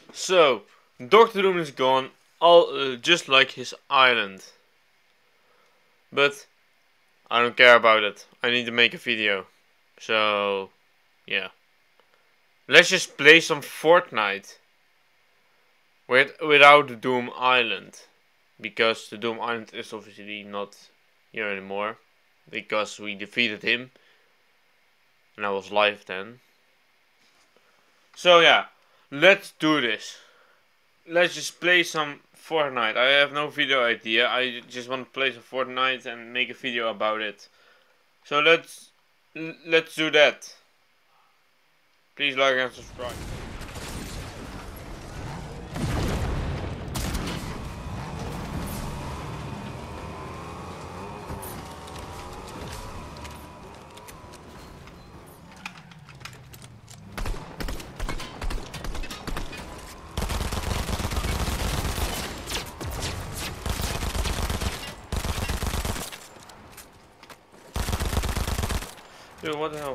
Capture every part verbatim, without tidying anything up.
So, Doctor Doom is gone, all uh, just like his island. But I don't care about it. I need to make a video. So, yeah. Let's just play some Fortnite with without the Doom Island, because the Doom Island is obviously not here anymore, because we defeated him, and I was live then. So yeah, let's do this. Let's just play some Fortnite. I have no video idea. I just want to play some Fortnite and make a video about it. So let's let's do that. Please like and subscribe. Dude, what the hell?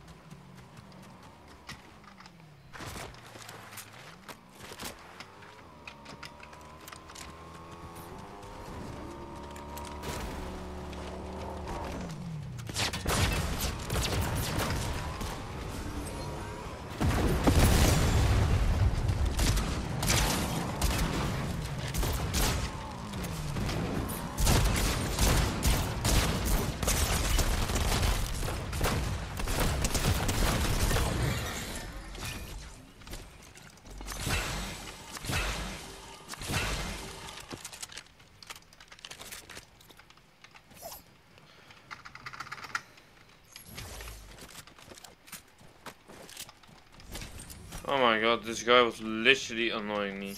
Oh my god, this guy was literally annoying me.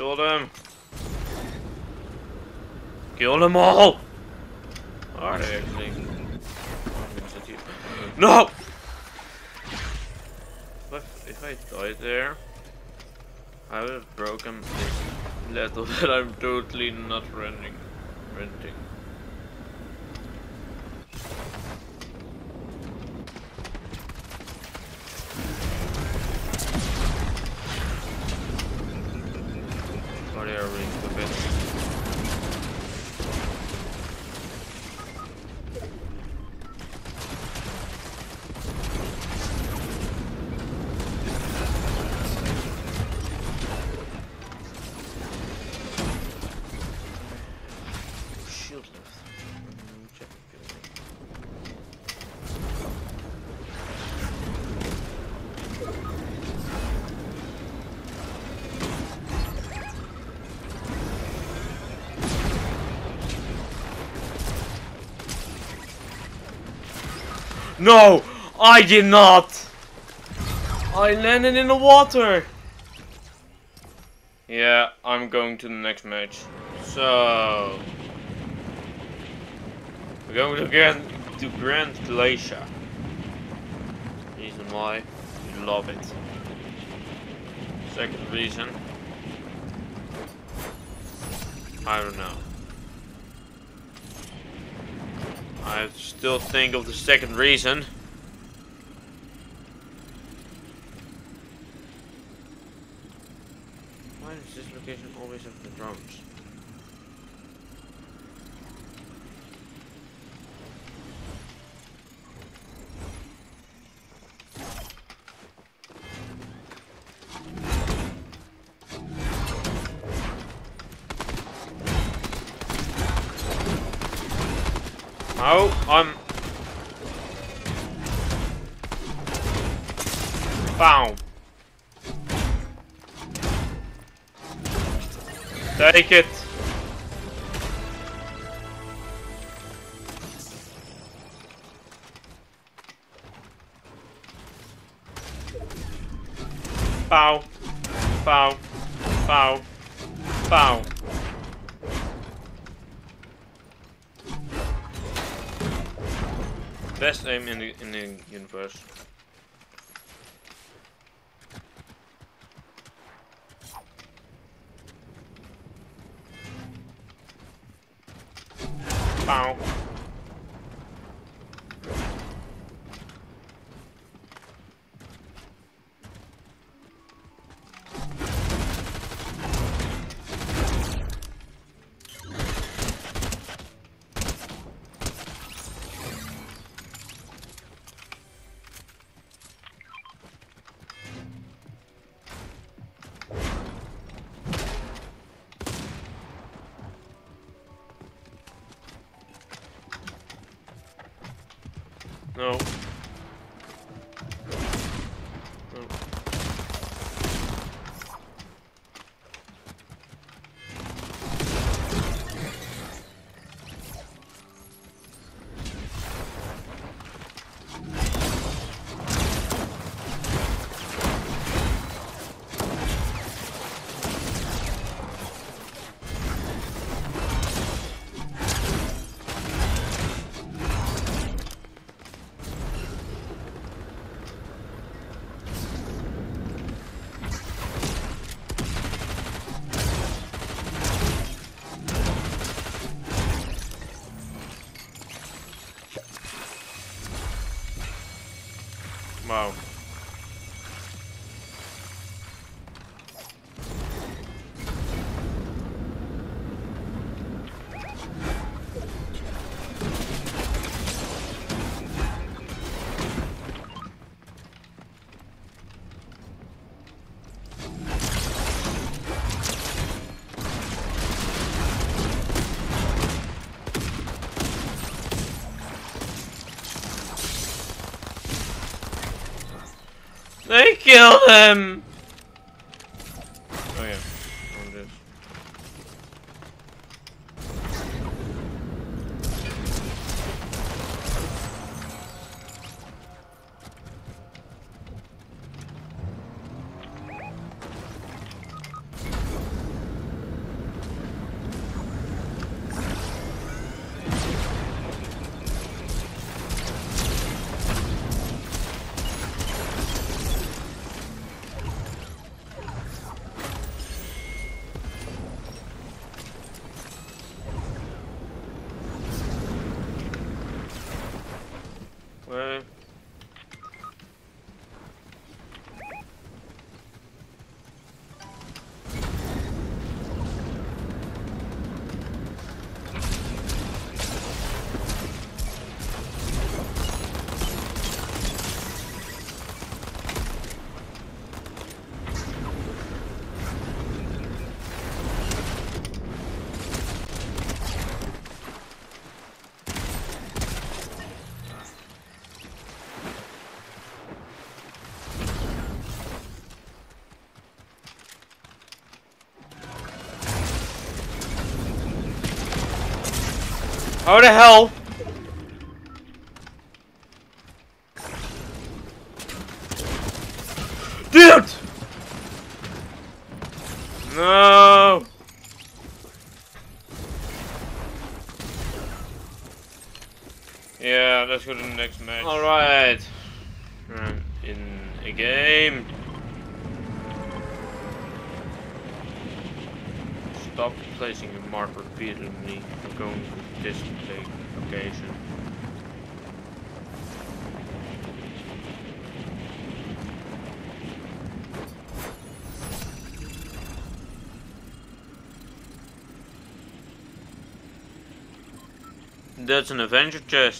Kill them. Kill them all. Are they actually? No! If, if I died there, I would have broken this level that I'm totally not renting. renting. Oh, they are really stupid. No! I did not! I landed in the water! Yeah, I'm going to the next match. So... we're going to get to Grand Glacier. Reason why? We love it. Second reason... I don't know. I still think of the second reason. Why does this location always have the drones? Oh, I'm... Bow. Take it. Bow. Bow. Bow. Bow. Best aim in the in the universe. Bow. No. No. Wow. They killed him! Oh yeah, on this. How the hell? Dude! No! Yeah, let's go to the next match. Alright. I'm in a game. Stop placing your mark repeatedly for going to this location. That's an adventure chest.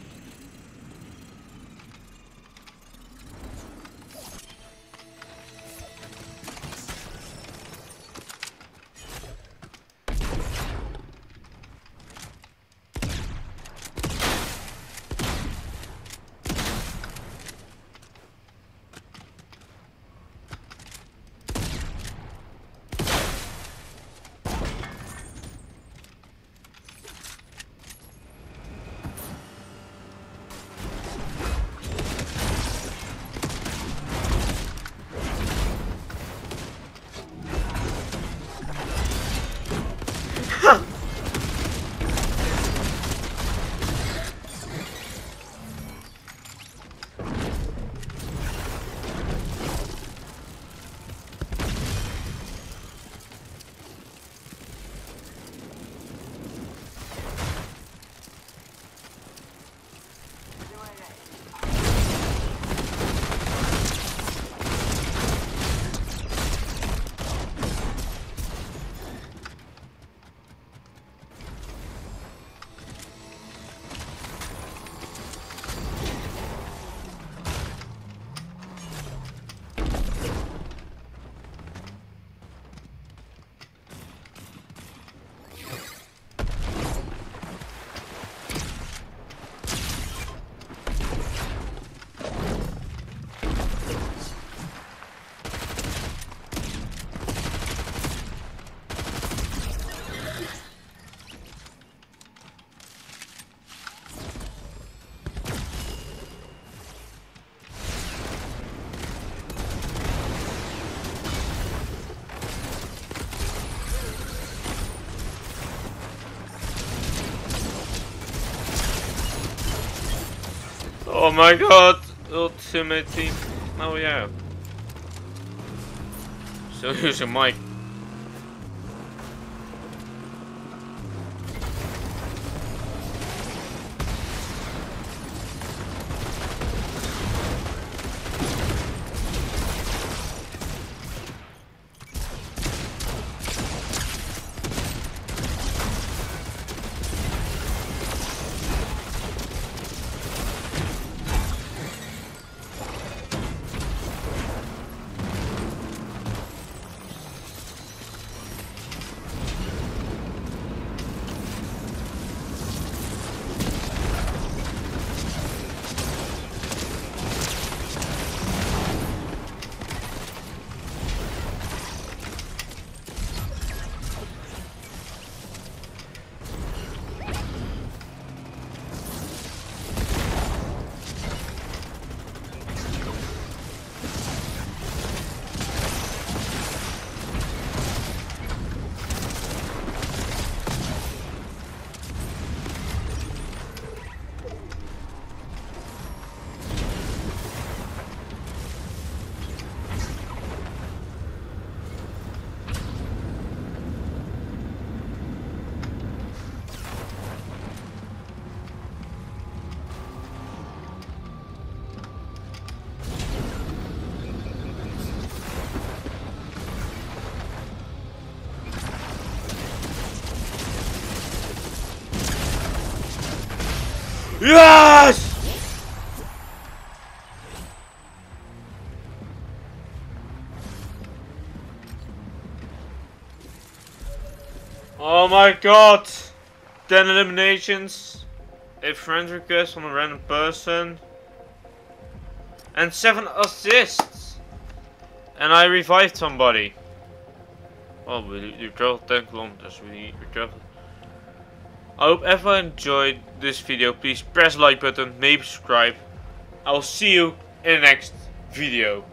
Oh my god, ultimate team. Oh yeah. Still using mic. Yes! Oh my god! ten eliminations, a friend request from a random person, and seven assists! And I revived somebody. Oh, we, you traveled ten kilometers, we, we traveled. I hope everyone enjoyed this video. Please press the like button, maybe subscribe. I will see you in the next video.